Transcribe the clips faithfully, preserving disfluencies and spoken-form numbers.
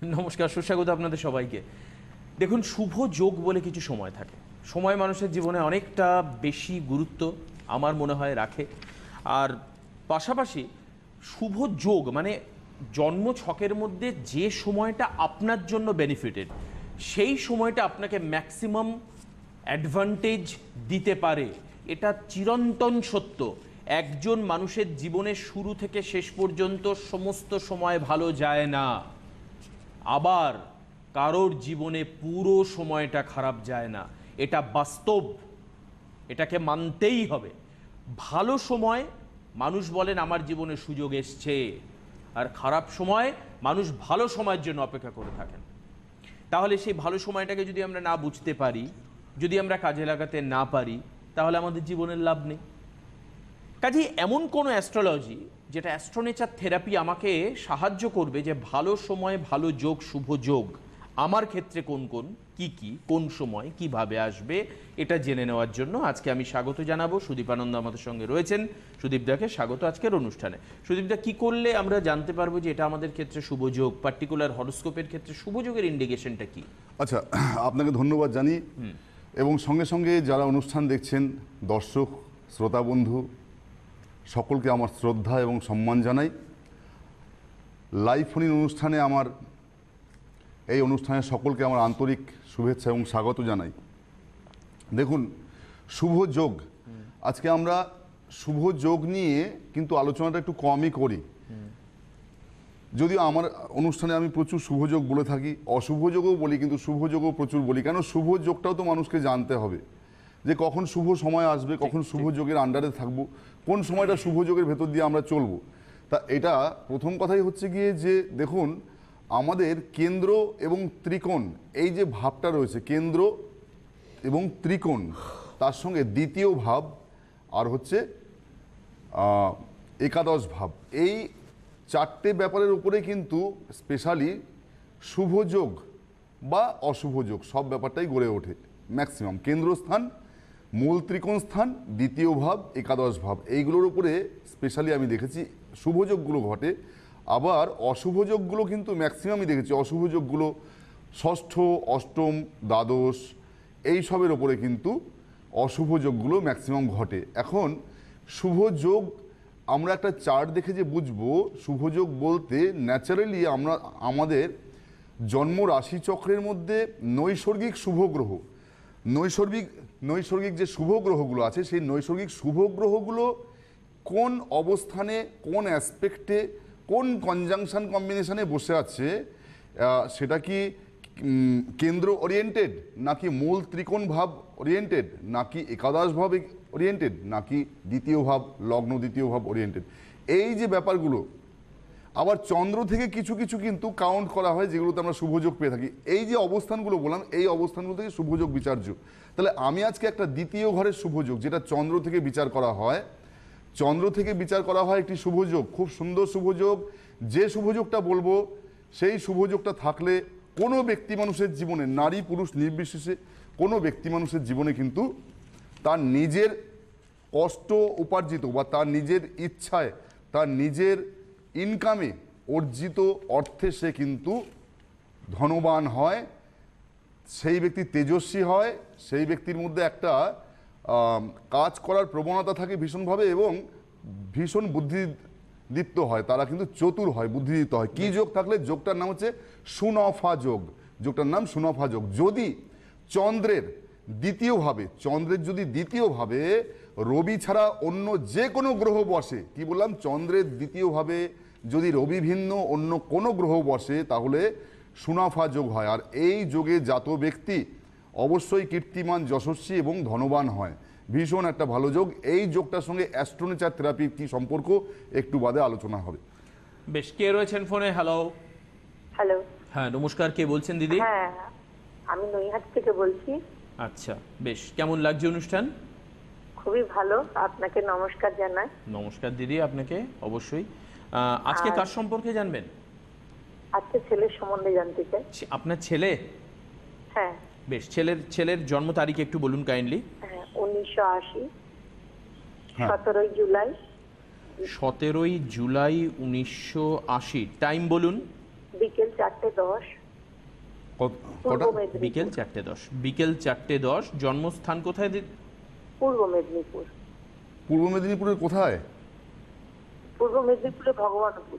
নমস্কার, সুস্বাগত আপনাদের সবাইকে। দেখুন, শুভ যোগ বলে কিছু সময় থাকে। সময় মানুষের জীবনে অনেকটা বেশি গুরুত্ব আমার মনে হয় রাখে। আর পাশাপাশি শুভ যোগ মানে জন্ম ছকের মধ্যে যে সময়টা আপনার জন্য বেনিফিটেড, সেই সময়টা আপনাকে ম্যাক্সিমাম অ্যাডভান্টেজ দিতে পারে। এটা চিরন্তন সত্য। একজন মানুষের জীবনের শুরু থেকে শেষ পর্যন্ত সমস্ত সময় ভালো যায় না, আবার কারোর জীবনে পুরো সময়টা খারাপ যায় না। এটা বাস্তব, এটাকে মানতেই হবে। ভালো সময় মানুষ বলেন আমার জীবনে সুযোগ এসছে, আর খারাপ সময় মানুষ ভালো সময়ের জন্য অপেক্ষা করে থাকেন। তাহলে সেই ভালো সময়টাকে যদি আমরা না বুঝতে পারি, যদি আমরা কাজে লাগাতে না পারি, তাহলে আমাদের জীবনের লাভ নেই। কাজেই এমন কোনো অ্যাস্ট্রোলজি যেটা অ্যাস্ট্রোনেচার থেরাপি আমাকে সাহায্য করবে যে ভালো সময়, ভালো যোগ, শুভ যোগ আমার ক্ষেত্রে কোন কোন, কি কি, কোন সময় কিভাবে আসবে, এটা জেনে নেওয়ার জন্য আজকে আমি স্বাগত জানাবো। সুদীপানন্দ আমাদের সঙ্গে রয়েছেন। সুদীপদাকে স্বাগত আজকের অনুষ্ঠানে। সুদীপদা, কি করলে আমরা জানতে পারবো যে এটা আমাদের ক্ষেত্রে শুভ যোগ, পার্টিকুলার হরোস্কোপের ক্ষেত্রে শুভ যোগের ইন্ডিকেশনটা কি? আচ্ছা, আপনাকে ধন্যবাদ জানি এবং সঙ্গে সঙ্গে যারা অনুষ্ঠান দেখছেন, দর্শক শ্রোতা বন্ধু সকলকে আমার শ্রদ্ধা এবং সম্মান জানাই। লাইভ ফোন ইন অনুষ্ঠানে আমার এই অনুষ্ঠানে সকলকে আমার আন্তরিক শুভেচ্ছা এবং স্বাগত জানাই। দেখুন, শুভ যোগ, আজকে আমরা শুভ যোগ নিয়ে কিন্তু আলোচনাটা একটু কমই করি। যদিও আমার অনুষ্ঠানে আমি প্রচুর শুভযোগ বলে থাকি, অশুভ যোগও বলি, কিন্তু শুভযোগও প্রচুর বলি। কেন, শুভ যোগটাও তো মানুষকে জানতে হবে যে কখন শুভ সময় আসবে, কখন শুভ যোগের আন্ডারে থাকবো, কোন সময়টা শুভ যোগের ভেতর দিয়ে আমরা চলবো। তা এটা প্রথম কথাই হচ্ছে গিয়ে যে দেখুন, আমাদের কেন্দ্র এবং ত্রিকোণ, এই যে ভাবটা রয়েছে, কেন্দ্র এবং ত্রিকোণ, তার সঙ্গে দ্বিতীয় ভাব আর হচ্ছে একাদশ ভাব, এই চারটে ব্যাপারের উপরে কিন্তু স্পেশালি শুভ যোগ বা অশুভ যোগ সব ব্যাপারটাই গড়ে ওঠে। ম্যাক্সিমাম কেন্দ্রস্থান, মূল ত্রিকোণ স্থান, দ্বিতীয় ভাব, একাদশ ভাব, এইগুলোর উপরে স্পেশালি আমি দেখেছি শুভ যোগগুলো ঘটে। আবার অশুভ যোগগুলো কিন্তু ম্যাক্সিমামই দেখেছি, অশুভ যোগগুলো ষষ্ঠ, অষ্টম, দ্বাদশ এই সবের ওপরে কিন্তু অশুভ যোগগুলো ম্যাক্সিমাম ঘটে। এখন শুভ যোগ আমরা একটা চার্ট দেখে যে বুঝবো, শুভযোগ বলতে ন্যাচারালি আমরা আমাদের জন্ম রাশি চক্রের মধ্যে নৈসর্গিক শুভ গ্রহ, নৈসর্গিক নৈসর্গিক যে শুভ গ্রহগুলো আছে, সেই নৈসর্গিক শুভ গ্রহগুলো কোন অবস্থানে, কোন অ্যাসপেক্টে, কোন কনজাংশন কম্বিনেশনে বসে আছে, সেটা কি কেন্দ্র ওরিয়েন্টেড, নাকি মূল ত্রিকোণ ভাব ওরিয়েন্টেড, নাকি একাদশ ভাব ওরিয়েন্টেড, নাকি দ্বিতীয় ভাব, লগ্ন দ্বিতীয় ভাব ওরিয়েন্টেড, এই যে ব্যাপারগুলো। আবার চন্দ্র থেকে কিছু কিছু কিন্তু কাউন্ট করা হয়, যেগুলোতে আমরা শুভযোগ পেয়ে থাকি। এই যে অবস্থানগুলো বললাম, এই অবস্থানগুলো থেকে শুভযোগ বিচার্য। তাহলে আমি আজকে একটা দ্বিতীয় ঘরের শুভযোগ, যেটা চন্দ্র থেকে বিচার করা হয়, চন্দ্র থেকে বিচার করা হয় একটি শুভযোগ, খুব সুন্দর শুভযোগ। যে শুভযোগটা বলবো, সেই শুভযোগটা থাকলে কোনো ব্যক্তি মানুষের জীবনে, নারী পুরুষ নির্বিশেষে কোনো ব্যক্তি মানুষের জীবনে কিন্তু তার নিজের কষ্ট উপার্জিত বা তার নিজের ইচ্ছায়, তার নিজের ইনকামে অর্জিত অর্থে সে কিন্তু ধনবান হয়, সেই ব্যক্তি তেজস্বী হয়, সেই ব্যক্তির মধ্যে একটা কাজ করার প্রবণতা থাকে ভীষণভাবে এবং ভীষণ বুদ্ধিদীপ্ত হয়, তারা কিন্তু চতুর হয়, বুদ্ধিদীপ্ত হয়। কি যোগ থাকলে? যোগটার নাম হচ্ছে সুনফা যোগ, যোগটার নাম সুনফা যোগ। যদি চন্দ্রের দ্বিতীয়ভাবে, চন্দ্রের যদি দ্বিতীয়ভাবে রবি ছাড়া অন্য যে কোনো গ্রহ বসে, কি বললাম, চন্দ্রের দ্বিতীয়ভাবে যদি রবি ভিন্ন অন্য কোনো গ্রহ বসে, তাহলে সুনাফা যোগ হয়। আর এই যোগে জাত ব্যক্তি অবশ্যই কীর্তিমান, যশস্বী এবং ধনবান হয়। ভীষণ একটা ভালো যোগ। এই যোগটার সঙ্গে অ্যাস্ট্রোনেচার থেরাপির কি সম্পর্ক, একটু বাদে আলোচনা হবে। বেশ, কে রয়েছেন ফোনে? হ্যালো। হ্যালো। হ্যাঁ, নমস্কার। কে বলছেন দিদি? হ্যাঁ, আমি নৈহাট থেকে বলছি। আচ্ছা, বেশ, কেমন লাগছে অনুষ্ঠান? খুবই ভালো, আপনাকে নমস্কার জানাই। নমস্কার দিদি, আপনাকে অবশ্যই। আজকে কার সম্পর্কে জানবেন? আজকে ছেলের সম্বন্ধে জানতে চাই। আপনার ছেলে? হ্যাঁ। বেশ, ছেলের ছেলের জন্ম তারিখ একটু বলুন কাইন্ডলি। হ্যাঁ, উনিশশো আশি, সতেরোই জুলাই। সতেরোই জুলাই উনিশশো আশি। টাইম বলুন। বিকেল চারটে দশ, কত- পূর্ব কটা মেদিনীপুর। বিকেল চারটে দশ বিকেল চারটে দশ জন্মস্থান কোথায় দি- পূর্ব মেদিনীপুর। পূর্ব মেদিনীপুরের কোথায়? পূর্ব মেদিনীপুরে ভগবানপুর।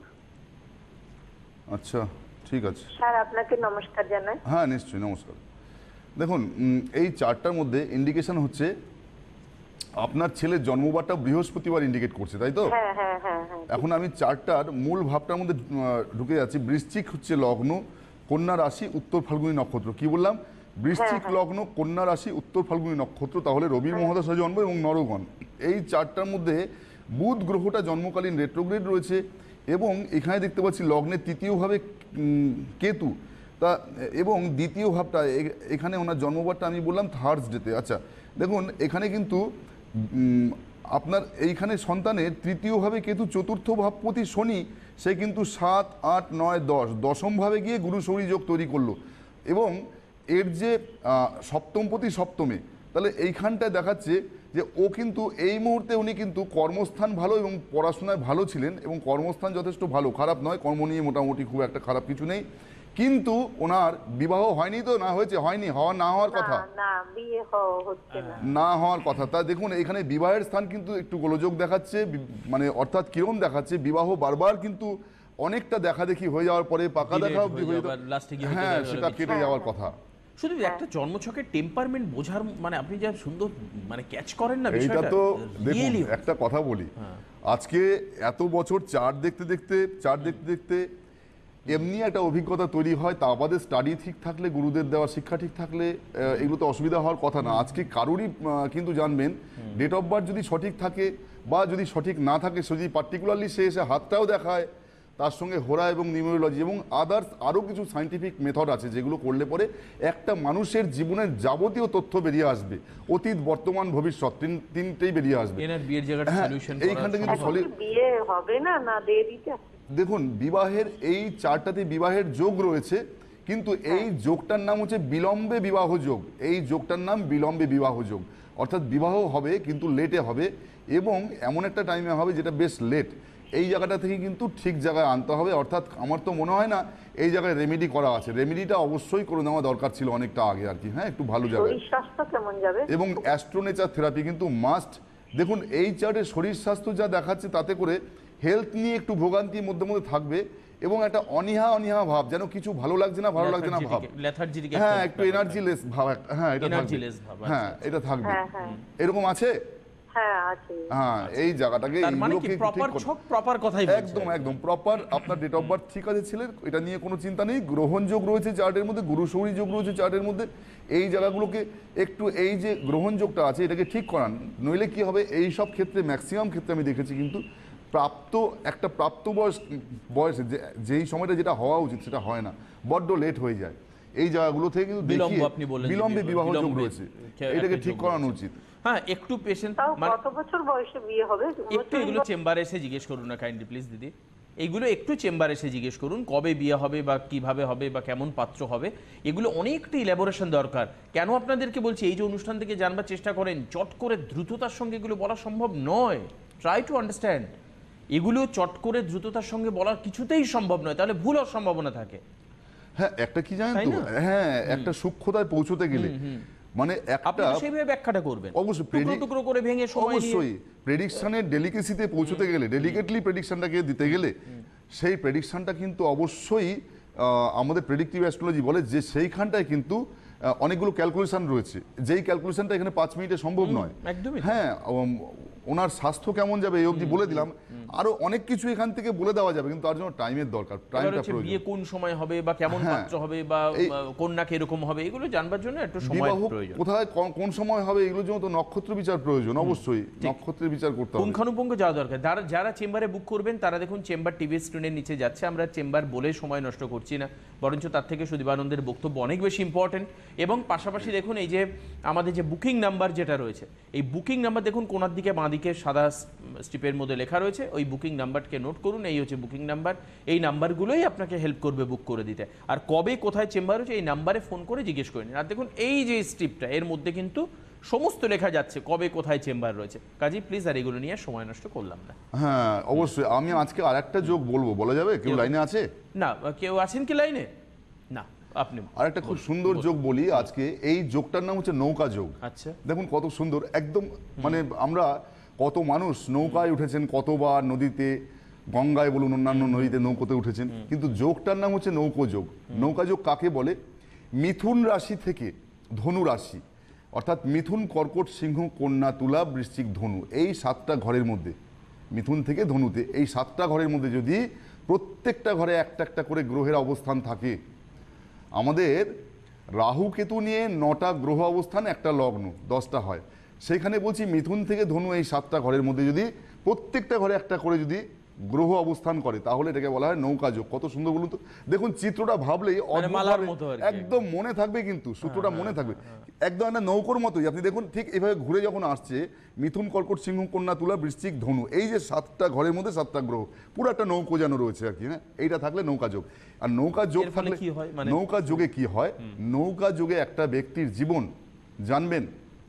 আচ্ছা, ঠিক আছে। স্যার আপনাকে নমস্কার জানাই। হ্যাঁ, নিশ্চয়ই, নমস্কার। দেখুন, উম, এই চারটার মধ্যে ইন্ডিকেশন হচ্ছে আপনার ছেলের জন্মবারটা বৃহস্পতিবার ইন্ডিকেট করছে, তাই তো? হ্যাঁ হ্যাঁ হ্যাঁ হ্যাঁ। এখন আমি চারটার মূল ভাবটার মধ্যে আহ, ঢুকে যাচ্ছি। বৃশ্চিক হচ্ছে লগ্ন, কন্যা রাশি, উত্তর ফাল্গুনী নক্ষত্র। কি বললাম? বৃশ্চিক লগ্ন, কন্যা রাশি, উত্তর ফাল্গুনী নক্ষত্র। তাহলে রবি মহাদশা জন্ম এবং নরগণ, এই চারটার মধ্যে বুধ গ্রহটা জন্মকালীন রেট্রোগ্রেড রয়েছে এবং এখানে দেখতে পাচ্ছি লগ্নের তৃতীয়ভাবে উম, কেতু তা, এবং দ্বিতীয় ভাবটা এ- এখানে ওনার জন্মবারটা আমি বললাম থার্সডেতে। আচ্ছা, দেখুন এখানে কিন্তু উম, আপনার এইখানে সন্তানের তৃতীয়ভাবে কেতু, চতুর্থ ভাবপতি শনি, সে কিন্তু সাত আট নয় দশ দশমভাবে গিয়ে গুরু শৌরী যোগ তৈরি করলো এবং এর যে আহ, সপ্তমপতি সপ্তমে, তাহলে এইখানটায় দেখাচ্ছে যে ও কিন্তু এই মুহূর্তে উনি কিন্তু কর্মস্থান ভালো এবং পড়াশোনায় ভালো ছিলেন এবং কর্মস্থান যথেষ্ট ভালো, খারাপ নয়, কর্ম নিয়ে মোটামুটি খুব একটা খারাপ কিছু নেই। কিন্তু ওনার বিবাহ হয়নি তো? না হয়েছে? হয়নি, হওয়া না হওয়ার কথা, না না বিয়ে হ- হচ্ছে না। না হওয়ার কথা। তা দেখুন এখানে বিবাহের স্থান কিন্তু একটু গোলযোগ দেখাচ্ছে, বি- মানে অর্থাৎ কিরম দেখাচ্ছে, বিবাহ বারবার কিন্তু অনেকটা দেখা দেখি হয়ে যাওয়ার পরে পাকা Delayed দেখা অবধি হয়ে হয়ে যাবার, যাওয়ার- last এ গিয়ে হয়তো হ্যাঁ, দেখা গেল সেটা কিছু। কেটে যাওয়ার কথা। শুধু একটা জন্মছকের টেম্পারমেন্ট বোঝার মানে আপনি যা সুন্দর মানে ক্যাচ করেন না এইটা বিষয়টা, তো দেখুন, really একটা কথা বলি, আজকে এত বছর চার দেখতে দেখতে চার দেখতে দেখতে এমনি একটা অভিজ্ঞতা তৈরি হয়, তা বাদে স্টাডি ঠিক থাকলে, গুরুদের দেওয়া শিক্ষা ঠিক থাকলে আহ, এগুলো তো অসুবিধা হওয়ার কথা না। আজকে কারোরই আহ, কিন্তু জানবেন ডেট অফ বার্থ যদি সঠিক থাকে বা যদি সঠিক না থাকে, সে যদি পার্টিকুলারলি সে এসে হাতটাও দেখায়, তার সঙ্গে হোরা এবং নিউমেরোলজি এবং আদার্স আরও কিছু সায়েন্টিফিক মেথড আছে যেগুলো করলে পরে একটা মানুষের জীবনের যাবতীয় তথ্য বেরিয়ে আসবে, অতীত বর্তমান ভবিষ্যৎ তিন তিনটেই বেরিয়ে আসবে। এনার বিয়ের জায়গাটা হ্যাঁ, সলিউশন এইখানটা কিন্তু এখন solid- কি বিয়ে হবে না না দেরিতে? দেখুন, বিবাহের এই চারটাতে বিবাহের যোগ রয়েছে, কিন্তু এই যোগটার নাম হচ্ছে বিলম্বে বিবাহ যোগ। এই যোগটার নাম বিলম্বে বিবাহ যোগ, অর্থাৎ বিবাহ হবে কিন্তু লেটে হবে এবং এমন একটা টাইমে হবে যেটা বেশ লেট। এই জায়গাটা থেকে কিন্তু ঠিক জায়গায় আনতে হবে। অর্থাৎ আমার তো মনে হয় না এই জায়গায় রেমেডি করা আছে, রেমেডিটা অবশ্যই করে নেওয়া দরকার ছিল অনেকটা আগে আর কি। হ্যাঁ, একটু ভালো জায়গায়। শরীর স্বাস্থ্য কেমন যাবে? এবং অ্যাস্ট্রোনেচার থেরাপি কিন্তু মাস্ট। দেখুন এই চার্টে শরীর স্বাস্থ্য যা দেখাচ্ছে তাতে করে হেলথ নিয়ে একটু ভোগান্তির মধ্যে মধ্যে থাকবে এবং একটা অনীহা অনীহা ভাব, যেন কিছু ভালো লাগছে না, ভালো লাগছে না ভাব। লেথার্জিটিক হ্যাঁ, একটু এনার্জি লেস ভাব একটা- হ্যাঁ, এটা থাকবে। Energy-less ভাব, আচ্ছা, হ্যাঁ, এটা থাকবে। হ্যাঁ হ্যাঁ এরকম আছে। হ্যাঁ আছে। হ্যাঁ, এই জায়গাটাকে তার মানে কি এইগুলোকে একটু প্রপার ঠিক করতে- ছক প্রপার কথাই বলছে। একদম একদম প্রপার আপনার ডেট অফ বার্থ ঠিক আছে ছেলের, এটা নিয়ে কোনো চিন্তা নেই। গ্রহণ যোগ রয়েছে চার্টের মধ্যে, গুরু শৌরী যোগ রয়েছে চার্টের মধ্যে। এই জায়গাগুলোকে একটু, এই যে গ্রহণ যোগটা আছে এটাকে ঠিক করান, নইলে কি হবে এই সব ক্ষেত্রে ম্যাক্সিমাম ক্ষেত্রে আমি দেখেছি কিন্তু প্রাপ্ত একটা প্রাপ্ত বয়স বয়সে যে যেই সময়টা যেটা হওয়া উচিত সেটা হয় না, বড্ড লেট হয়ে যায়। এই জায়গাগুলো থেকে কিন্তু বিলম্ব দেখিয়ে আপনি বললেন যে বিলম্বে বিলম্বে- বিবাহ যোগ বিলম্বে রয়েছে, একটা এটাকে যোগ ঠিক করানো রয়েছে। উচিত। হ্যাঁ, একটু পেশেন্ট তাও মানে কত বছর বয়সে বিয়ে হবে? একটু এগুলো চেম্বারে এসে জিজ্ঞেস করুন না কাইন্ডলি প্লিজ দিদি, এইগুলো একটু চেম্বারে এসে জিজ্ঞেস করুন কবে বিয়ে হবে বা কিভাবে হবে বা কেমন পাত্র হবে। এগুলো অনেকটা ইলাবোরেশন দরকার। কেন আপনাদেরকে বলছি, এই যে অনুষ্ঠান থেকে জানবার চেষ্টা করেন, চট করে দ্রুততার সঙ্গে এগুলো বলা সম্ভব নয়। ট্রাই টু আন্ডারস্ট্যান্ড, এগুলো চট করে দ্রুততার সঙ্গে বলা কিছুতেই সম্ভব নয়, তাহলে ভুল হওয়ার সম্ভাবনা থাকে। হ্যাঁ, একটা কি জানেন তাই তো, না? হ্যাঁ, একটা সূক্ষ্মতায় পৌঁছতে গেলে মানে আপনি একটা তো সেইভাবে ব্যাখ্যাটা করবেন, অবশ্যই টুকরো predict- টুকরো করে ভেঙে সময় নিয়ে। অবশ্যই প্রেডিকশনের ডেলিকেসিতে পৌঁছতে গেলে, ডেলিকেটলি প্রেডিকশনটাকে দিতে গেলে, সেই প্রেডিকশনটা কিন্তু অবশ্যই আহ, আমাদের প্রেডিক্টিভ অ্যাস্ট্রোলজি বলে যে সেইখানটায় কিন্তু আহ, অনেকগুলো ক্যালকুলেশন রয়েছে, যেই ক্যালকুলেশনটা এখানে পাঁচ মিনিটে সম্ভব নয়। একদমই তাই। হ্যাঁ, উম, ওনার স্বাস্থ্য কেমন যাবে এই অবধি বলে দিলাম, আরো অনেক কিছু এখান থেকে বলে দেওয়া যাবে, কিন্তু তার জন্য টাইমের দরকার, এবার টাইমটা হচ্ছে প্রয়োজন। বিয়ে কোন সময় হবে বা কেমন হ্যাঁ। পাত্র হবে বা এই- বা কন্যা কিরকম হবে, এগুলো জানবার জন্য একটু সময় বিবাহ প্রয়োজন। কোথায় কোন- কোন সময় হবে এগুলোর জন্য তো নক্ষত্র বিচার প্রয়োজন, অবশ্যই নক্ষত্রের বিচার করতে হবে। পুঙ্খানুপুঙ্খ যাওয়া দরকার। যারা যারা চেম্বারে বুক করবেন তারা দেখুন চেম্বার টিভি স্ক্রিনের নিচে যাচ্ছে, আমরা চেম্বার বলে সময় নষ্ট করছি না, বরঞ্চ তার থেকে সুদীপানন্দের বক্তব্য অনেক বেশি ইম্পর্টেন্ট। এবং পাশাপাশি দেখুন এই যে আমাদের যে বুকিং নাম্বার যেটা রয়েছে, এই বুকিং নাম্বার দেখুন কোনার দিকে বাঁ দিকে সাদা স্ট্রিপের মধ্যে লেখা রয়েছে, ওই বুকিং নাম্বারকে নোট করুন, এই হচ্ছে বুকিং নাম্বার। এই নাম্বারগুলোই আপনাকে হেল্প করবে বুক করে দিতে। আর কবে কোথায় চেম্বার হচ্ছে এই নাম্বারে ফোন করে জিজ্ঞেস করে নিন। আর দেখুন এই যে স্ট্রিপটা, এর মধ্যে কিন্তু সমস্ত লেখা যাচ্ছে কবে কোথায় চেম্বার রয়েছে। কাজী প্লিজ আর এগুলো নিয়ে সময় নষ্ট করলাম না। হ্যাঁ অবশ্যই, আমি আজকে আর একটা যোগ বলবো, বলা যাবে? কেউ লাইনে আছে? না, কেউ আছেন কি লাইনে? না, আপনি আর একটা খুব সুন্দর যোগ বলি আজকে, এই যোগটার নাম হচ্ছে নৌকা যোগ। আচ্ছা, দেখুন কত সুন্দর একদম, মানে আমরা কত মানুষ নৌকায় উঠেছেন, কতবার নদীতে, গঙ্গায় বলুন অন্যান্য নদীতে নৌকোতে উঠেছেন, কিন্তু যোগটার নাম হচ্ছে নৌকো যোগ। নৌকা যোগ কাকে বলে? মিথুন রাশি থেকে ধনু রাশি, অর্থাৎ মিথুন, কর্কট, সিংহ, কন্যা, তুলা, বৃশ্চিক, ধনু, এই সাতটা ঘরের মধ্যে, মিথুন থেকে ধনুতে এই সাতটা ঘরের মধ্যে যদি প্রত্যেকটা ঘরে একটা একটা করে গ্রহের অবস্থান থাকে, আমাদের রাহু কেতু নিয়ে নটা গ্রহ অবস্থান, একটা লগ্ন, দশটা হয়, সেইখানে বলছি মিথুন থেকে ধনু এই সাতটা ঘরের মধ্যে যদি প্রত্যেকটা ঘরে একটা করে যদি গ্রহ অবস্থান করে, তাহলে এটাকে বলা হয় নৌকা যোগ। কত সুন্দর বলুন তো, দেখুন চিত্রটা ভাবলেই অদ্ভুতভাবে একদম মনে থাকবে, কিন্তু সূত্রটা মনে থাকবে একদম একটা নৌকোর মতোই। আপনি দেখুন ঠিক এভাবে ঘুরে যখন আসছে, মিথুন, কর্কট, সিংহ, কন্যা, তুলা, বৃশ্চিক, ধনু, এই যে সাতটা ঘরের মধ্যে সাতটা গ্রহ, পুরো একটা নৌকো যেন রয়েছে আর কি। হ্যাঁ, এইটা থাকলে নৌকা যোগ। আর নৌকা যোগ থাকলে নৌকা যোগে কি হয়? নৌকা যোগে একটা ব্যক্তির জীবন জানবেন,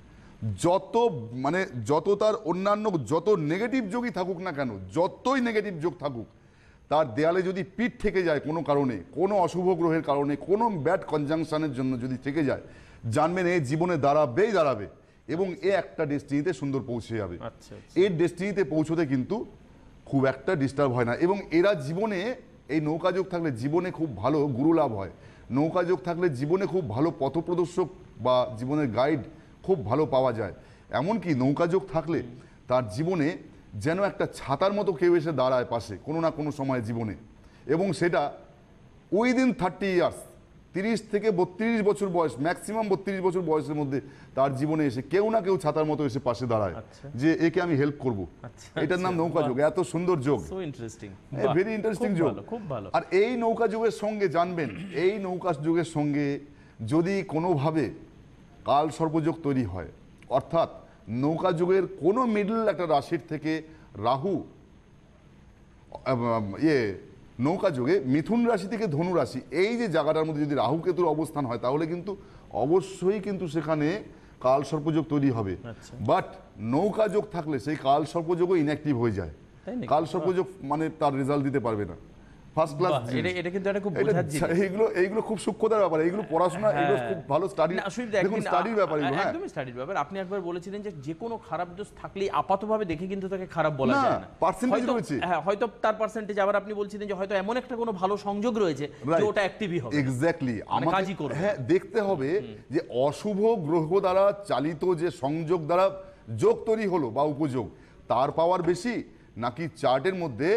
যত মানে যত তার অন্যান্য যত নেগেটিভ যোগই থাকুক না কেন, যতই নেগেটিভ যোগ থাকুক, তার দেয়ালে যদি পিঠ থেকে যায় কোনো কারণে, কোনো অশুভ গ্রহের কারণে, কোনো ব্যাড কনজাংশনের জন্য যদি থেকে যায়, জানবেন এই জীবনে দাঁড়াবেই দাঁড়াবে এবং এ একটা ডেস্টিনিতে সুন্দর পৌঁছে যাবে। এর ডেস্টিনিতে পৌঁছতে কিন্তু খুব একটা ডিস্টার্ব হয় না, এবং এরা জীবনে, এই নৌকা যোগ থাকলে জীবনে খুব ভালো গুরু লাভ হয়। নৌকা যোগ থাকলে জীবনে খুব ভালো পথপ্রদর্শক বা জীবনের গাইড খুব ভালো পাওয়া যায়। এমনকি নৌকা যোগ থাকলে তার জীবনে যেন একটা ছাতার মতো কেউ এসে দাঁড়ায় পাশে কোনো না কোনো সময় জীবনে, এবং সেটা উইদিন থার্টি ইয়ার্স, তিরিশ থেকে বত্রিশ বছর বয়স, ম্যাক্সিমাম বত্রিশ বছর বয়সের মধ্যে তার জীবনে এসে কেউ না কেউ ছাতার মতো এসে পাশে দাঁড়ায়, যে একে আমি হেল্প করবো। এটার নাম নৌকা যোগ। এত সুন্দর যোগ, ভেরি ইন্টারেস্টিং যোগ। আর এই নৌকা যোগের সঙ্গে জানবেন, এই নৌকা যোগের সঙ্গে যদি কোনোভাবে কাল সর্পযোগ তৈরি হয়, অর্থাৎ নৌকা যুগের কোনো মিডল একটা রাশির থেকে রাহু, ইয়ে নৌকা যুগে মিথুন রাশি থেকে ধনু রাশি, এই যে জায়গাটার মধ্যে যদি রাহু কেতুর অবস্থান হয়, তাহলে কিন্তু অবশ্যই কিন্তু সেখানে কাল সর্পযোগ তৈরি হবে। বাট নৌকা যোগ থাকলে সেই কাল সর্পযোগও ইনঅ্যাক্টিভ হয়ে যায়। কাল সর্পযোগ মানে তার রেজাল্ট দিতে পারবে না। ফার্স্ট ক্লাস, এটা কিন্তু একটা খুব বোঝার জিনিস। এইগুলো এইগুলো খুব সূক্ষ্মতার ব্যাপার, এইগুলো পড়াশোনা, এগুলো খুব ভালো স্টাডি, দেখুন স্টাডির ব্যাপার এগুলো। হ্যাঁ, একদমই স্টাডির ব্যাপার। আপনি একবার বলেছিলেন যে যে কোনো খারাপ দোষ থাকলেই আপাতভাবে দেখে কিন্তু তাকে খারাপ বলা যায় না, পার্সেন্টেজ রয়েছে। হ্যাঁ, হয়তো তার পার্সেন্টেজ। আবার আপনি বলছিলেন যে হয়তো এমন একটা কোনো ভালো সংযোগ রয়েছে যে ওটা অ্যাক্টিভই হবে। এক্স্যাক্টলি, আমাকে হ্যাঁ দেখতে হবে যে অশুভ গ্রহ দ্বারা চালিত যে সংযোগ দ্বারা যোগ তৈরি হলো বা উপযোগ, তার পাওয়ার বেশি নাকি চার্টের মধ্যে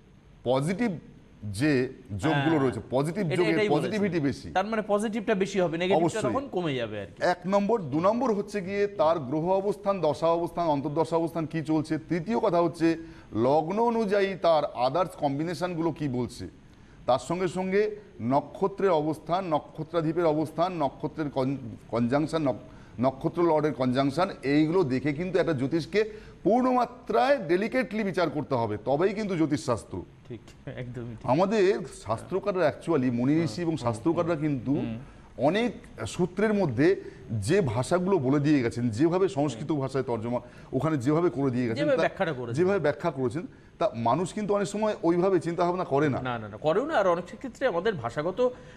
পজিটিভ যে যোগগুলো রয়েছে, পজিটিভ যোগের পজিটিভিটি বেশি, তার মানে পজিটিভটা বেশি হবে, নেগেটিভটা তখন কমে যাবে আর কি। এক নম্বর। দু নম্বর হচ্ছে গিয়ে তার গ্রহ অবস্থান, দশা অবস্থান, অন্তর্দশা অবস্থান কি চলছে। তৃতীয় কথা হচ্ছে লগ্ন অনুযায়ী তার আদার্স কম্বিনেশনগুলো কি বলছে। তার সঙ্গে সঙ্গে নক্ষত্রের অবস্থান, নক্ষত্রাধিপের অবস্থান, নক্ষত্রের কনজাংশন, নক্ষত্র লর্ডের কনজাংশন, এইগুলো দেখে কিন্তু একটা জ্যোতিষকে পূর্ণমাত্রায় ডেলিকেটলি বিচার করতে হবে, তবেই কিন্তু জ্যোতিষশাস্ত্র ঠিক। একদমই আমাদের শাস্ত্রকাররা অ্যাকচুয়ালি মনি ঋষি এবং শাস্ত্রকাররা কিন্তু অনেক সূত্রের মধ্যে যে ভাষাগুলো বলে দিয়ে গেছেন, যেভাবে সংস্কৃত ভাষায় তর্জমা ওখানে যেভাবে করে দিয়ে গেছেন, যেভাবে ব্যাখ্যা করেছেন, তা মানুষ কিন্তু অনেক সময় ওইভাবে চিন্তা ভাবনা করে না। না না করেও না। আর অনেক ক্ষেত্রে আমাদের ভাষাগত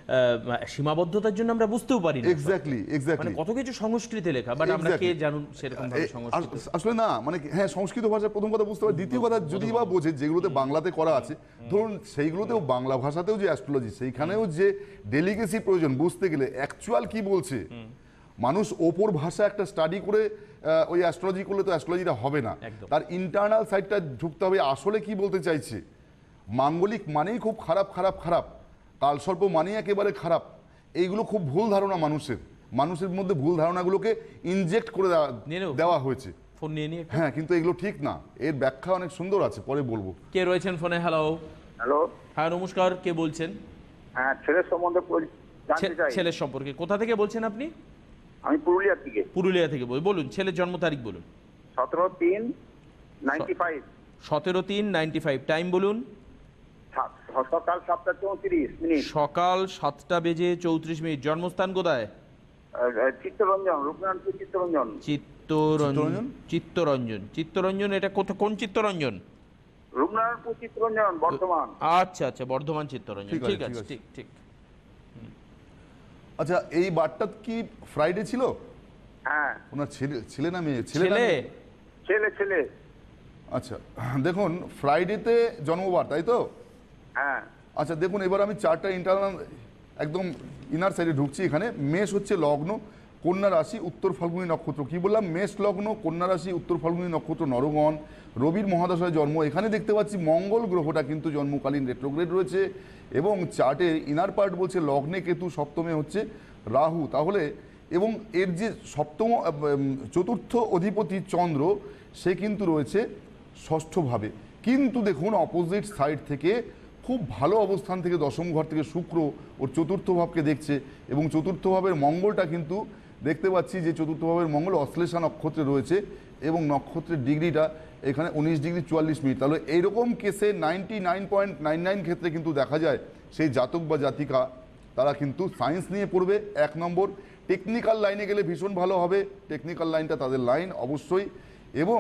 সীমাবদ্ধতার জন্য আমরা বুঝতেও পারি না। এক্স্যাক্টলি এক্স্যাক্টলি কত কিছু সংস্কৃতে লেখা, বাট আমরা কে জানুন সেরকম ভাবে সংস্কৃত আসলে না, মানে হ্যাঁ সংস্কৃত ভাষা প্রথম কথা বুঝতে পারি, দ্বিতীয় কথা যদি বা বোঝে যেগুলোতে বাংলাতে করা আছে, ধরুন সেইগুলোতেও বাংলা ভাষাতেও যে অ্যাস্ট্রোলজি, সেইখানেও যে ডেলিগেসি প্রয়োজন বুঝতে গেলে অ্যাকচুয়াল কি বলছে। মানুষ ওপর ভাষা একটা স্টাডি করে ওই অ্যাস্ট্রোলজি করলে তো অ্যাস্ট্রোলজিটা হবে না, তার ইন্টারনাল সাইডটা ঢুকতে হবে, আসলে কি বলতে চাইছে। মাঙ্গলিক মানেই খুব খারাপ খারাপ খারাপ, কালসর্প মানেই একেবারে খারাপ, এইগুলো খুব ভুল ধারণা মানুষের মানুষের মধ্যে ভুল ধারণাগুলোকে ইনজেক্ট করে দেওয়া হয়েছে। ফোন নিয়ে নিয়ে হ্যাঁ, কিন্তু এগুলো ঠিক না, এর ব্যাখ্যা অনেক সুন্দর আছে, পরে বলবো। কে রয়েছেন ফোনে? হ্যালো হ্যালো হ্যাঁ নমস্কার, কে বলছেন? হ্যাঁ, ছেলের সম্বন্ধে জানতে চাই। ছেলের সম্পর্কে কোথা থেকে বলছেন আপনি? আমি পুরুলিয়া থেকে। পুরুলিয়া থেকে বলুন, ছেলের জন্ম তারিখ বলুন। সতেরো তিন নাইনটি ফাইভ। সতেরো তিন নাইনটি ফাইভ। টাইম বলুন। সকাল সাতটা চৌত্রিশ মিনিট। সকাল সাতটা বেজে চৌত্রিশ মিনিট। জন্মস্থান কোথায়? চিত্তরঞ্জন, রূপনারায়ণপুর চিত্তরঞ্জন। চিত্ত চিত্তরঞ্জন চিত্তরঞ্জন চিত্তরঞ্জন এটা কোথা কোন চিত্তরঞ্জন? রূপনারায়ণপুর চিত্তরঞ্জন, বর্ধমান। আচ্ছা আচ্ছা, বর্ধমান চিত্তরঞ্জন, ঠিক আছে, ঠিক ঠিক আছে, আছে। ঠিক ঠিক। আচ্ছা, এই বারটা কি ফ্রাইডে ছিল? হ্যাঁ, ওনার ছেলে ছেলে না মেয়ে? ছেলে না ছেলে? মেয়ে? ছেলে ছেলে। আচ্ছা, দেখুন ফ্রাইডেতে জন্মবার, তাই তো? হ্যাঁ আচ্ছা দেখুন, এবার আমি চারটা ইন্টারনাল একদম ইনার সাইডে ঢুকছি। এখানে মেষ হচ্ছে লগ্ন, কন্যা রাশি, উত্তর ফাল্গুনী নক্ষত্র। কি বললাম? মেষ লগ্ন, কন্যা রাশি, উত্তর ফাল্গুনী নক্ষত্র, নরগণ, রবির মহাদশায় জন্ম। এখানে দেখতে পাচ্ছি মঙ্গল গ্রহটা কিন্তু জন্মকালীন রেট্রোগ্রেড রয়েছে, এবং চার্টের ইনার পার্ট বলছে লগ্নে কেতু, সপ্তমে হচ্ছে রাহু। তাহলে এবং এর যে সপ্তম চতুর্থ অধিপতি চন্দ্র, সে কিন্তু রয়েছে ষষ্ঠভাবে। কিন্তু দেখুন অপোজিট সাইড থেকে খুব ভালো অবস্থান থেকে দশম ঘর থেকে শুক্র ওর চতুর্থ ভাবকে দেখছে, এবং চতুর্থ ভাবের মঙ্গলটা কিন্তু দেখতে পাচ্ছি যে চতুর্থ ভাবের মঙ্গল অশ্লেষা নক্ষত্রে রয়েছে, এবং নক্ষত্রের ডিগ্রিটা এখানে উনিশ ডিগ্রি চুয়াল্লিশ মিনিট। তাহলে এইরকম কেসে ninety nine point nine nine ক্ষেত্রে কিন্তু দেখা যায় সেই জাতক বা জাতিকা তারা কিন্তু সায়েন্স নিয়ে পড়বে। এক নম্বর, টেকনিক্যাল লাইনে গেলে ভীষণ ভালো হবে, টেকনিক্যাল লাইনটা তাদের লাইন অবশ্যই। এবং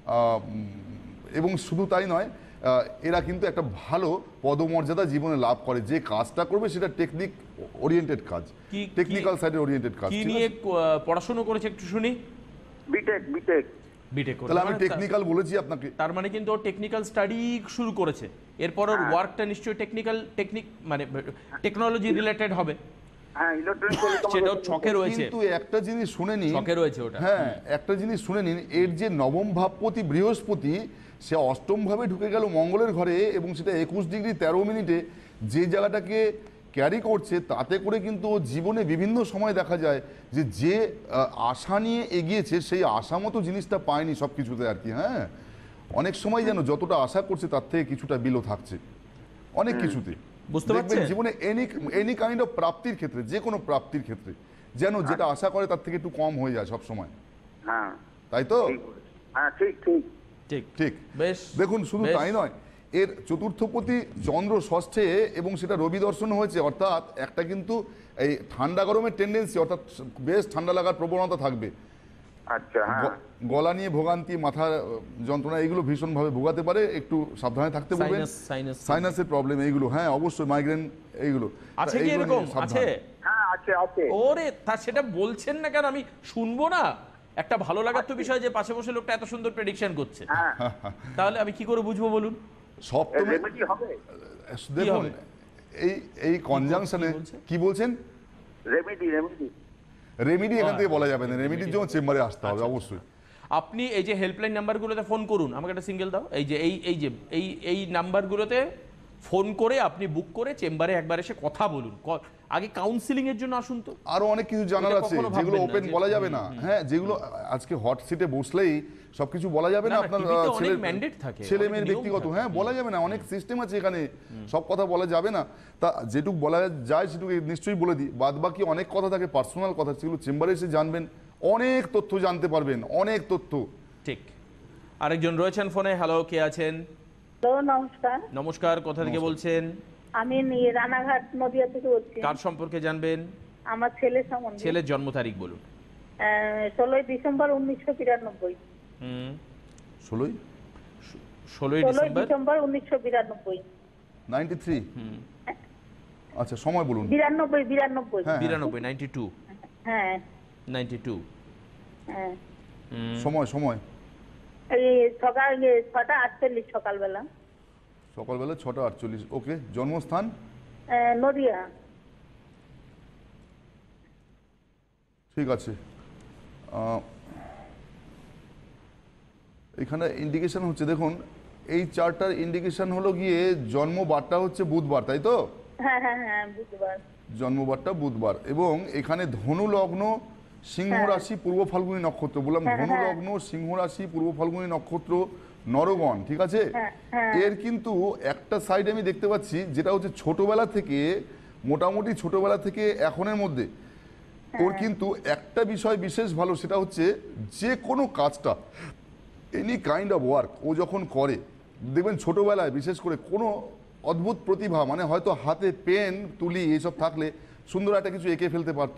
এবং শুধু তাই নয়, এরা কিন্তু একটা ভালো পদমর্যাদা জীবনে লাভ করে। যে কাজটা করবে সেটা টেকনিক ওরিয়েন্টেড কাজ, কি- টেকনিক্যাল সাইডে ওরিয়েন্টেড কাজ। কি ঠিক নিয়ে আছে? ক- পড়াশোনা করেছে একটু শুনি। B Tech B Tech. বিটেক করে, তাহলে আমি মানে তা- টেকনিক্যাল বলেছি আপনাকে। তার মানে কিন্তু ও টেকনিক্যাল স্টাডি শুরু করেছে, এরপর ওর হ্যাঁ। ওয়ার্কটা নিশ্চয়ই টেকনিক্যাল টেকনিক মানে টেকনোলজি রিলেটেড হবে, হ্যাঁ, ইলেকট্রনিক সেটা ওর ছকে রয়েছে। কিন্তু একটা জিনিস শুনে নিন, ছকে রয়েছে ওটা। হ্যাঁ একটা জিনিস শুনে নিন, এর যে নবম ভাবপতি বৃহস্পতি, সে অষ্টম ভাবে ঢুকে গেল মঙ্গলের ঘরে, এবং সেটা একুশ ডিগ্রি তেরো মিনিটে যে জায়গাটাকে ক্যারি করছে, তাতে করে কিন্তু ও জীবনে বিভিন্ন সময় দেখা যায় যে যে আহ, আশা নিয়ে এগিয়েছে সেই আশা মতো জিনিসটা পায়নি সব কিছুতে আর কি। হ্যাঁ, অনেক সময় যেন যতটা আশা করছে তার থেকে কিছুটা বিলো থাকছে অনেক কিছুতে। বুঝতে দেখবেন পারছেন? জীবনে এনি এনি কাইন্ড অফ প্রাপ্তির ক্ষেত্রে, যে কোনো প্রাপ্তির ক্ষেত্রে যেন যেটা আশা করে তার থেকে একটু কম হয়ে যায় সব সময়, হ্যাঁ তাই তো? ঠিক বলেছেন। হ্যাঁ ঠিক ঠিক। ঠিক ঠিক। বেশ, দেখুন শুধু বেশ। তাই নয়, এর চতুর্থপতি চন্দ্র ষষ্ঠে, এবং সেটা রবি দর্শন হয়েছে, অর্থাৎ একটা কিন্তু এই ঠান্ডা গরমের টেন্ডেন্সি, অর্থাৎ বেশ ঠান্ডা লাগার প্রবণতা থাকবে। আচ্ছা হ্যাঁ। গ- গলা নিয়ে ভোগান্তি, মাথা যন্ত্রণা, এগুলো ভীষণভাবে ভোগাতে পারে, একটু সাবধানে থাকতে বলবেন। সাইনাস সাইনাস সাইনাসের প্রবলেম এইগুলো, হ্যাঁ অবশ্যই, মাইগ্রেন এইগুলো আছে কি এইগুলো এরকম? নিয়ে সাবধান। আছে? হ্যাঁ আছে আছে। ওরে তা সেটা বলছেন না কেন? আমি শুনবো না? একটা ভালো লাগার তো বিষয় যে পাশে বসে লোকটা এত সুন্দর প্রেডিকশন করছে, হ্যাঁ, তাহলে আমি কি করে বুঝবো বলুন? সপ্তমে রেমেডি হবে। দেখুন হবে? এই এই কনজাংশনে কি বলছে? কি বলছেন? Remedy remedy. রেমিডি এখান থেকে বলা যাবে না, রেমিডির জন্য চেম্বারে আসতে হবে অবশ্যই। আপনি এই যে হেল্পলাইন নাম্বারগুলোতে ফোন করুন, আমাকে একটা সিঙ্গেল দাও, এই যে এই এই যে এই এই নাম্বারগুলোতে ফোন করে আপনি বুক করে চেম্বারে একবার এসে কথা বলুন। ক- আগে কাউন্সিলিং এর জন্য আসুন তো। আরো অনেক কিছু জানার এটা আছে কখনো যেগুলো ভাববেন না ওপেন যে- বলা যাবে না। হ্যাঁ, যেগুলো আজকে হট সিটে বসলেই সবকিছু বলা যাবে না। না, না, আপনার টিভিতে আহ, অনেক ছেলের mandate থাকে, ছেলে অনেক মেয়ের নিয়ম ব্যক্তিগত, থাকে। হ্যাঁ বলা যাবে না, অনেক সিস্টেম আছে এখানে, সব কথা বলা যাবে না। তা যেটুকু বলা যায় সেটুকু নিশ্চয়ই বলে দিই। বাদ বাকি অনেক কথা থাকে, পার্সোনাল কথা, সেগুলো চেম্বারে এসে জানবেন, অনেক তথ্য জানতে পারবেন, অনেক তথ্য। ঠিক। আরেকজন রয়েছেন ফোনে। হ্যালো, কে আছেন? হ্যালো, নমস্কার। নমস্কার, কোথা থেকে বলছেন? আমি নি- রানাঘাট নদিয়া থেকে বলছি। কার সম্পর্কে জানবেন? আমার ছেলে সম্বন্ধে। ছেলের জন্ম তারিখ বলুন। ষোলোই ডিসেম্বর উনিশশো বিরানব্বই। হুম, ষোলোই ষোলোই ষোলোই ডিসেম্বর ডিসেম্বর উনিশশো বিরানব্বই। Ninety three. আচ্ছা সময় বলুন। বিরানব্বই বিরানব্বই। হ্যাঁ, হ্যাঁ। বিরানব্বই, নাইনটি টু হ্যাঁ নাইনটি টু হ্যাঁ। সময় সময় এই সকাল ছটা আটচল্লিশ সকালবেলা। সকালবেলা ছটা আটচল্লিশ। ওকে, জন্মস্থান? আহ, নদিয়া। ঠিক আছে। আহ, এখানে ইন্ডিকেশন হচ্ছে, দেখুন এই চারটার ইন্ডিকেশন হলো গিয়ে জন্মবারটা হচ্ছে বুধবার, তাই তো? হ্যাঁ হ্যাঁ হ্যাঁ, বুধবার। জন্মবারটা বুধবার, এবং এখানে ধনু লগ্ন, সিংহ রাশি, পূর্ব ফাল্গুনী নক্ষত্র। বললাম হ্যাঁ, ধনু হ্যাঁ। লগ্ন, সিংহ রাশি, পূর্ব ফাল্গুনী নক্ষত্র, নরগণ, ঠিক আছে? হ্যাঁ, হ্যাঁ। এর কিন্তু একটা সাইড আমি দেখতে পাচ্ছি, যেটা হচ্ছে ছোটবেলা থেকে, মোটামুটি ছোটবেলা থেকে এখনের মধ্যে ওর কিন্তু একটা বিষয় বিশেষ ভালো, সেটা হচ্ছে যে কোনো কাজটা, এনি কাইন্ড অফ ওয়ার্ক ও যখন করে, দেখবেন ছোটবেলায় বিশেষ করে কোনো অদ্ভুত প্রতিভা, মানে হয়তো হাতে পেন তুলি এইসব থাকলে সুন্দর একটা কিছু এঁকে ফেলতে পারতো,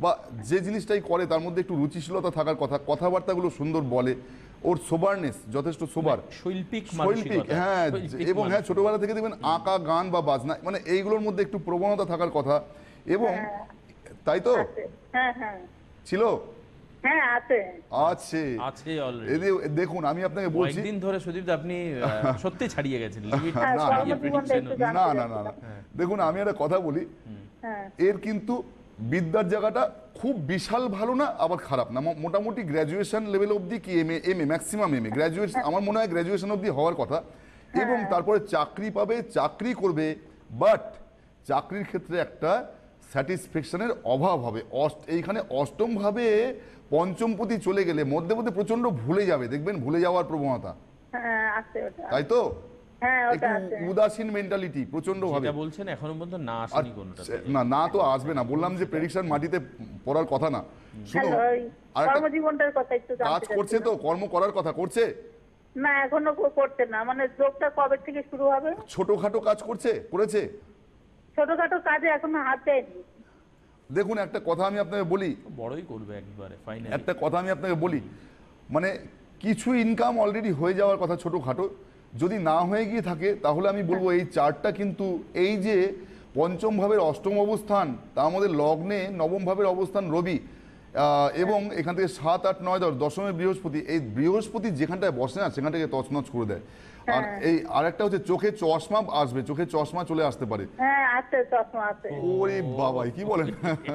বা যে জিনিসটাই করে তার মধ্যে একটু রুচিশীলতা থাকার কথা, কথাবার্তাগুলো সুন্দর বলে, ওর সোবারনেস যথেষ্ট সোবার, শৈল্পিক শৈল্পিক, মানসিকতা, হ্যাঁ, শৈল্পিক এবং হ্যাঁ মানসিকতা। ছোটবেলা থেকে দেখবেন আঁকা, গান বা বাজনা, মানে এইগুলোর মধ্যে একটু প্রবণতা থাকার কথা। এবং তাই তো আছে। হ্যাঁ হ্যাঁ ছিল, হ্যাঁ আছে। আছে আছে অলরেডি। এই যে দেখুন আমি আপনাকে বলছি, কয়েকদিন ধরে সুদীপ দা আপনি আহ, সত্যি ছাড়িয়ে গেছেন লিমিট হ্যাঁ, না, ছাড়িয়ে কর্মজীবনটা একটু prediction ও। জানতে না না না চাচ্ছিলাম। না দেখুন আমি একটা কথা বলি, হ্যাঁ এর কিন্তু বিদ্যার জায়গাটা খুব বিশাল ভালো না আবার খারাপ না, মো- মোটামুটি গ্র্যাজুয়েশন লেভেল অবধি কি M A M A maximum M A graduation আমার মনে হয় গ্র্যাজুয়েশন অবধি হওয়ার কথা, এবং তারপরে চাকরি পাবে, চাকরি করবে, বাট চাকরির ক্ষেত্রে একটা স্যাটিসফ্যাকশনের অভাব হবে। অষ্ট এইখানে অষ্টম ভাবে পঞ্চমপতি চলে গেলে মধ্যে মধ্যে প্রচন্ড ভুলে যাবে, দেখবেন ভুলে যাওয়ার প্রবণতা, হ্যাঁ আছে ওটা। তাই তো হ্যাঁ একটু ওটা আছে। উদাসীন মেন্টালিটি প্রচন্ড ভাবে। যেটা বলছেন এখনো পর্যন্ত না আর আসেনি কোনটা। না না তো আসবে না, বললাম যে প্রেডিকশন মাটিতে পড়ার কথা না। শুনো, হ্যালো, ওই আর একটা কর্মজীবনটার কথা একটু জানতে কাজ করছে তো, চাচ্ছিলাম। কর্ম করার কথা করছে, না এখনো কো- করছে না, মানে যোগটা কবে থেকে শুরু হবে? ছোটখাটো কাজ করছে, করেছে। ছোটখাটো কাজে এখনো হাত দেয়নি। দেখুন একটা কথা আমি আপনাকে বলি, বড়ই করবে একবারে ফাইনালি। একটা কথা আমি আপনাকে বলি, মানে কিছু ইনকাম অলরেডি হয়ে যাওয়ার কথা ছোটখাটো, যদি না হয়ে গিয়ে থাকে তাহলে আমি বলবো এই চার্টটা কিন্তু এই যে পঞ্চম ভাবের অষ্টম অবস্থান, তার মধ্যে লগ্নে নবম ভাবের অবস্থান রবি, আহ, এবং এখান থেকে সাত আট নয় দশ দশমের বৃহস্পতি, এই বৃহস্পতি যেখানটায় বসে না সেখান থেকে তছনছ করে দেয়। আর এই আরেকটা হচ্ছে চোখে চশমা আসবে, চোখে চশমা চলে আসতে পারে। হ্যাঁ আছে, চশমা আছে। ওরে বাবাই কি বলেন।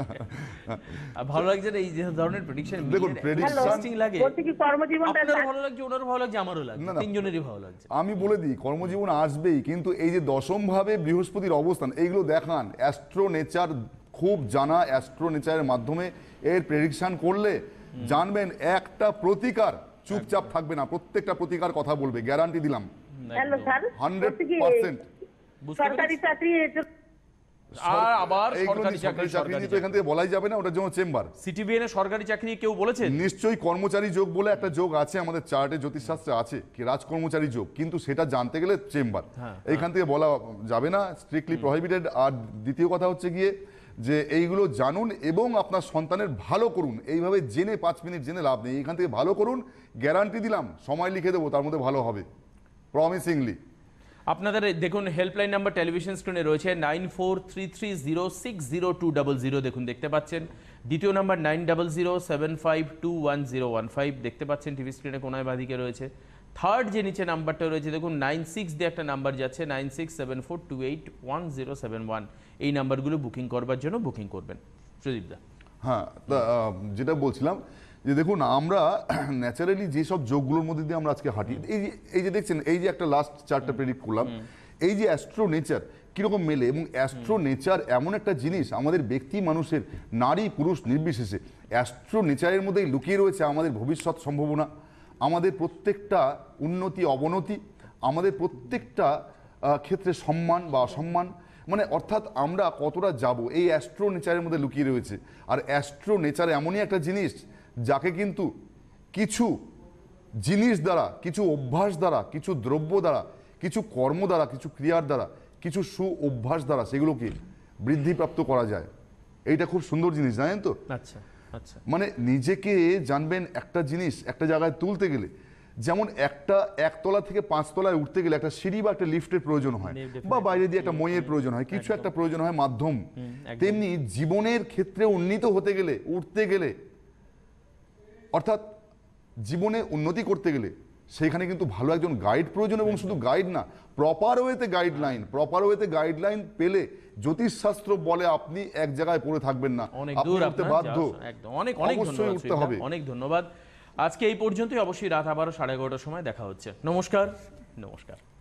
আর ভালো লাগছে না এই যে ধরনের প্রেডিকশন। দেখুন, prediction- ইন্টারেস্টিং লাগে। বলছি কি কর্মজীবনটা আপনারও ভালো লাগছে, ওনারও ভালো লাগছে, আমারও লাগছে, না, না। তিনজনেরই ভালো লাগছে। আমি বলে দিই কর্মজীবন আসবেই, কিন্তু এই যে দশম ভাবে বৃহস্পতির অবস্থান এইগুলো দেখান, অ্যাস্ট্রো নেচার খুব জানা, অ্যাস্ট্রো নেচারের মাধ্যমে এর প্রেডিকশন করলে জানবেন একটা প্রতিকার চুপচাপ থাকবে না, প্রত্যেকটা প্রতিকার কথা বলবে, গ্যারান্টি দিলাম হ্যালো স্যার, হান্ড্রেড বলছি কি পার্সেন্ট। বুঝতে সরকারি পেরেছি। চাকরি এর জন্য- আর আবার এইগুলো সরকারি নিয়ে চাকরি, সরকারি চাকরি নিয়ে তো এখান থেকে বলাই যাবে না, ওটার জন্য চেম্বার। সিটিবিএন এর সরকারি চাকরি কেউ বলেছেন? নিশ্চয়ই কর্মচারী যোগ বলে একটা যোগ আছে আমাদের চার্টে, জ্যোতিষশাস্ত্রে আছে কি রাজকর্মচারী যোগ, কিন্তু সেটা জানতে গেলে চেম্বার, এইখান থেকে বলা যাবে না, স্ট্রিক্টলি প্রহিবিটেড। আর দ্বিতীয় কথা হচ্ছে গিয়ে যে এইগুলো জানুন এবং আপনার সন্তানের ভালো করুন, এইভাবে জেনে পাঁচ মিনিট জেনে লাভ নেই, এখান থেকে ভালো করুন, গ্যারান্টি দিলাম, সময় লিখে দেবো তার মধ্যে ভালো হবে প্রমিসিংলি। আপনাদের দেখুন হেল্পলাইন নাম্বার টেলিভিশন স্ক্রিনে রয়েছে nine four three three zero six zero two double zero, দেখুন দেখতে পাচ্ছেন। দ্বিতীয় number nine double zero seven five two one zero one five, দেখতে পাচ্ছেন টিভি স্ক্রিনে কোনায় বাঁদিকে রয়েছে। থার্ড যে নিচে নাম্বারটা রয়েছে দেখুন নাইন সিক্স দিয়ে একটা নাম্বার যাচ্ছে, nine six seven four two eight one zero seven one, এই নাম্বারগুলো বুকিং করবার জন্য বুকিং করবেন। সুদীপ দা, হ্যাঁ, তা, আহ, যেটা বলছিলাম যে দেখুন আমরা ন্যাচারালি যেসব যোগগুলোর মধ্যে দিয়ে আমরা আজকে হাঁটি, এই যে এই যে দেখছেন এই যে একটা লাস্ট চারটা প্রেডিক্ট করলাম, এই যে অ্যাস্ট্রো নেচার কীরকম মেলে, এবং অ্যাস্ট্রো নেচার এমন একটা জিনিস আমাদের ব্যক্তি মানুষের নারী পুরুষ নির্বিশেষে অ্যাস্ট্রো নেচারের মধ্যেই লুকিয়ে রয়েছে আমাদের ভবিষ্যৎ সম্ভাবনা, আমাদের প্রত্যেকটা উন্নতি অবনতি, আমাদের প্রত্যেকটা আহ, ক্ষেত্রে সম্মান বা অসম্মান, মানে অর্থাৎ আমরা কতটা যাব এই অ্যাস্ট্রো নেচারের মধ্যে লুকিয়ে রয়েছে। আর অ্যাস্ট্রো নেচার এমনই একটা জিনিস যাকে কিন্তু কিছু জিনিস দ্বারা, কিছু অভ্যাস দ্বারা, কিছু দ্রব্য দ্বারা, কিছু কর্ম দ্বারা, কিছু ক্রিয়ার দ্বারা, কিছু সু অভ্যাস দ্বারা সেগুলোকে বৃদ্ধিপ্রাপ্ত করা যায়। এইটা খুব সুন্দর জিনিস, জানেন তো? আচ্ছা আচ্ছা, মানে নিজেকে জানবেন একটা জিনিস একটা জায়গায় তুলতে গেলে, যেমন একটা একতলা থেকে পাঁচতলায় উঠতে গেলে একটা সিঁড়ি বা একটা লিফটের প্রয়োজন হয়, Definitely. বা বাইরে দিয়ে একটা মইয়ের প্রয়োজন হয়, কিছু একটা প্রয়োজন হয় মাধ্যম। একদম। তেমনি জীবনের ক্ষেত্রে উন্নীত হতে গেলে, উঠতে গেলে, অর্থাৎ জীবনে উন্নতি করতে গেলে সেখানে কিন্তু ভালো একজন গাইড প্রয়োজন, এবং শুধু গাইড না, প্রপার ওয়েতে গাইডলাইন, প্রপার ওয়েতে গাইডলাইন পেলে জ্যোতিষশাস্ত্র বলে আপনি এক জায়গায় পড়ে থাকবেন না, অনেক আপনি দূর উঠতে আপনার বাধ্য, যাওয়া- একদম অনেক অনেক অবশ্যই ধন্যবাদ উঠতে সুদীপ দা, হবে। অনেক ধন্যবাদ। আজকে এই পর্যন্তই, অবশ্যই রাত আবারও সাড়ে এগারোটার সময় দেখা হচ্ছে। নমস্কার নমস্কার।